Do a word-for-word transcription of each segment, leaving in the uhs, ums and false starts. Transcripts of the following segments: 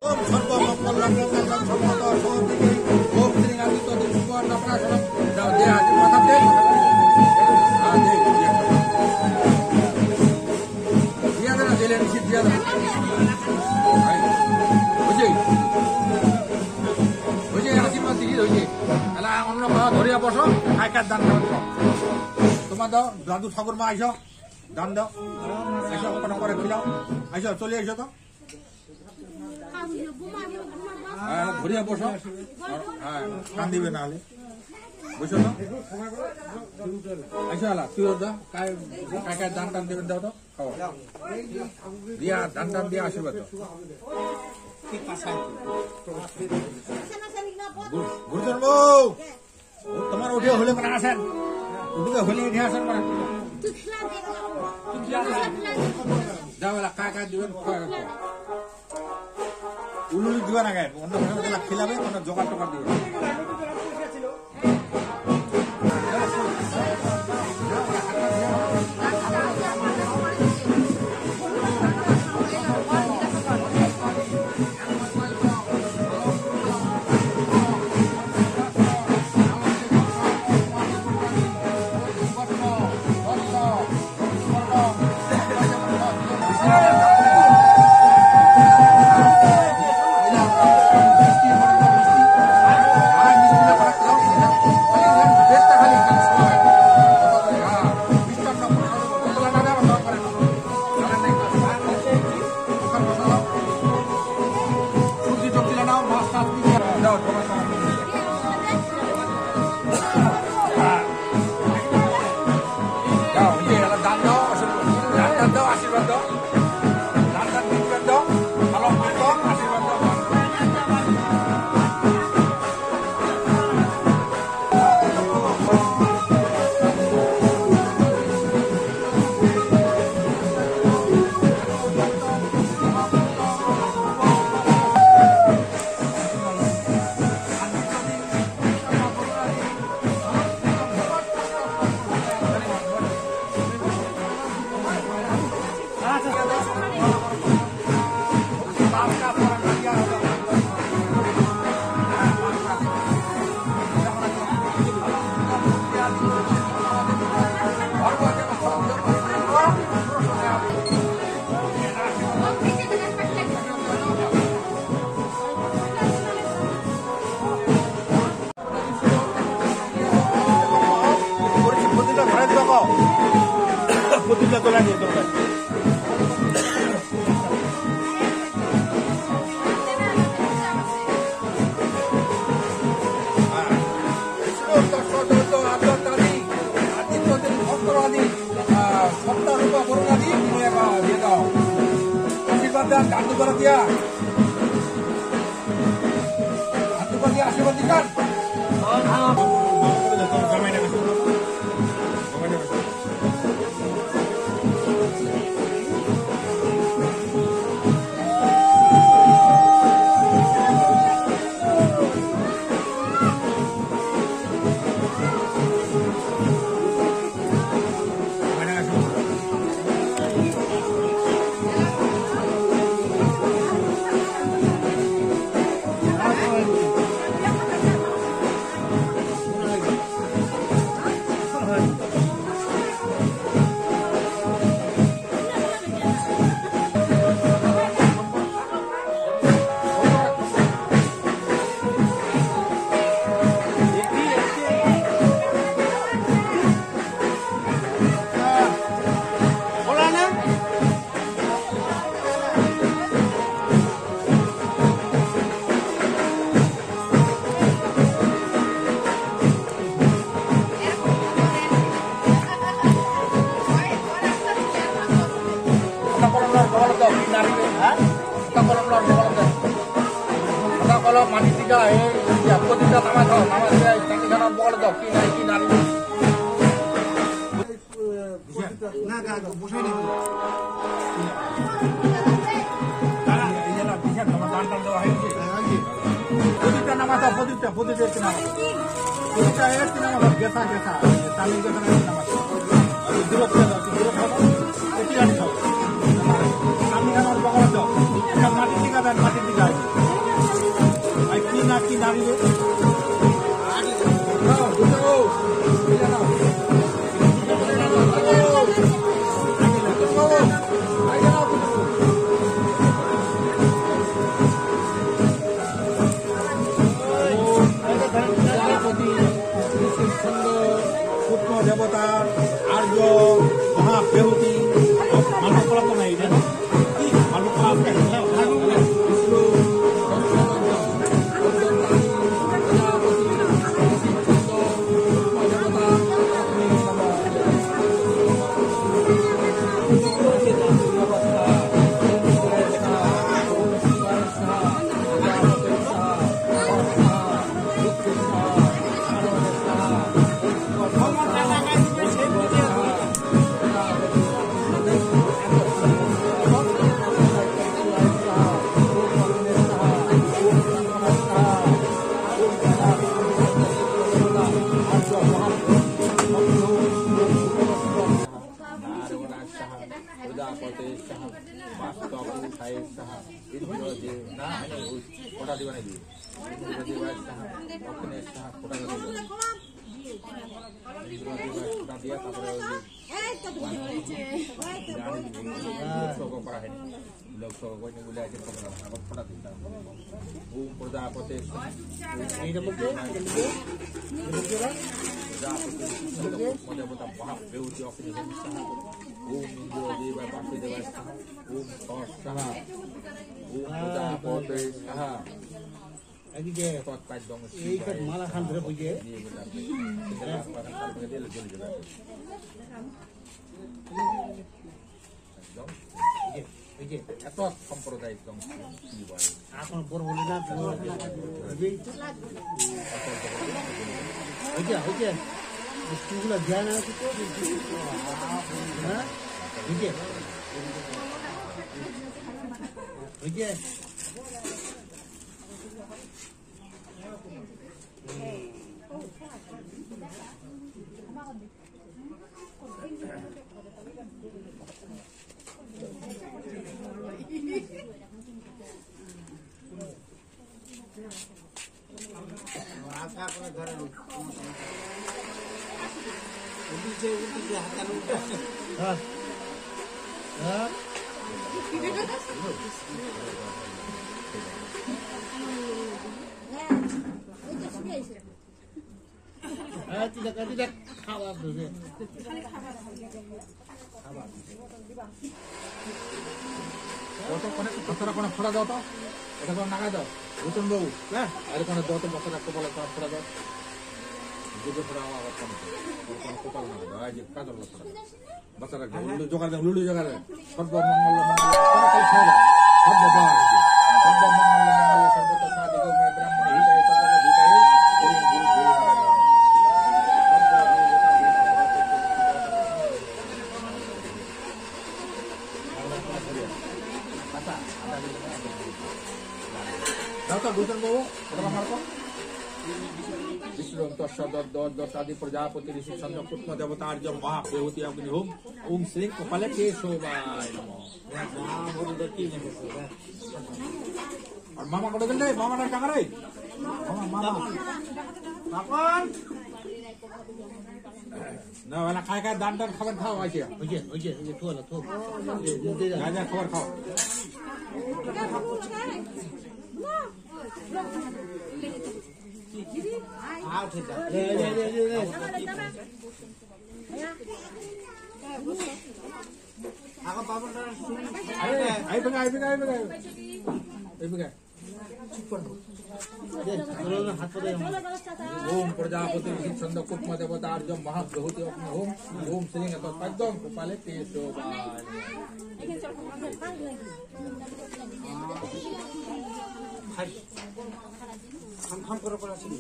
ধরিয়া বসো আইকার দান তোমার দাও দাদু ঠাকুর মা আইসো দান দাও আইসো কোনো করে খিলাও আইসো চলে আইসো তো ধরিয়া বসো হ্যাঁ কান দিবে না হলে বুঝছো তো আইসো আলা তুই দাও কায় কায় দান টান দেবেন দাও তো খাও দিয়া দান টান দিয়া আশীর্বাদ দাও গুরুজন বউ তোমার উঠে হলে মানে আসেন উঠে হলে উঠে আসেন মানে যাও কায় কায় দিবেন উলুলি দিবা না গায়ে অন্য খিলাবে কোনো জোগাড় টোকার দিবে প্রতিটা তোলা নিয়ে তোলা আশীর্বাদ দেন দাদু করে দিয়া দাদু করে দিয়া আশীর্বাদ দিকান kalau mandi tiga eh ya kau tidak nama tahu nama saya tapi karena bol dok kina kina ini nah kan busai ni cara ini lah bisa nama tantan tu ahli ni kau tidak nama tahu kau tidak kau tidak nama kau tidak eh nama biasa biasa tapi biasa nama dulu kita dulu kita itu yang tahu kami kan orang bol dok mati tiga dan mati tiga सह प्रजापते सह वास्तवुठाय सह इंद्र देव ना है कोटा दिवा नहीं इंद्र देवाय सह अग्नि सह कोटा दिवा इंद्र देवाय कोटा दिया तापर लोक करा है लोक को कोई नहीं बुलाया के कोटा दिया ओम प्रजापते सह ये नंबर के देवता महादेवती अग्नि सह ओम इंद्र देवाय वासुदेवाय सह ओम सह सह ओम प्रजापते सह এদিকে এই কাট মালা খান ধরে বুঝে এত সম্প্রদায় এখন বড় বলি না হয়েছে হয়েছে স্কুলগুলো ধ্যান আছে তো হ্যাঁ হয়েছে হয়েছে हाँ हाँ Ah, tidak tidak khabar dulu. Khabar. Foto kone pasara kone phora dao to. Eta kone naga dao. Utun babu. Na, are kone dao to pasara ko bala to phora dao. Jogo phora awa kone. Kone ko pal naga dao. Aje ka dao phora. Pasara ko lulu jogar dao, lulu jogar dao. Sabba mangala mangala. Kone kai phora. Sabba ba. Sabba mangala mangala sabba to sadi ko me brahma hita eta ko hita hai. Kori guru de Dato Gutan Babu, berapa marco? Disro Tosha Dor Dosadi Prajapati Rishi Chandra Putna Devata Arja Mahapevati Agni Hum Om Sri Kapala Keshavaya Namo. और मामा को डगल दे मामा ने क्या करे मामा मामा कापन ना वाला खाए खाए दान दान खबर खाओ आज ये ओके ओके ये थोड़ा थोड़ा ये जा जा खबर खाओ आओ ठीक है ले ले ले ले आका बाबा ना सुन आई बगा आई बगा आई बगा आई बगा ओम प्रजापति छंद कुप्म देवता अर्जम महाप्रभुति ओम ओम श्री तत्पदम कुपाले केशवाय हम हम करो करो छी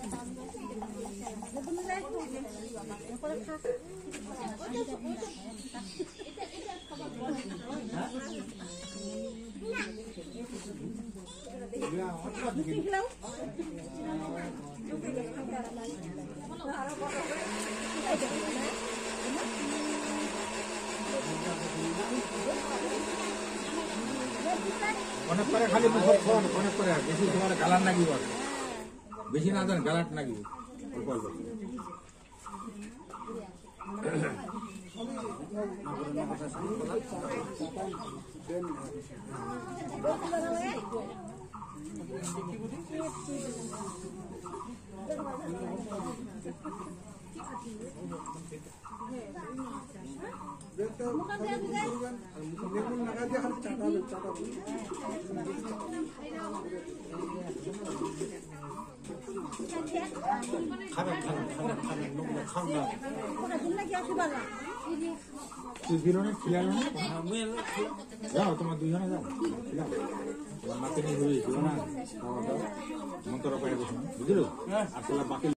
অনেক করে খালি মুখ ফোন অনেক করে বেশি তোমার গালার নাকি বল বেশি না জান গালাট নাকি অল্প অল্প খাবেন খাবেন খাবেন খাবেন লোকগুলো খাও না তুই বিরনে খিলালো না যাও তোমার দুজনে যাও খিলাও তোমার মাকে নিয়ে ঘুরে ছিল না মন্ত্র পাই বুঝলো আর বাকি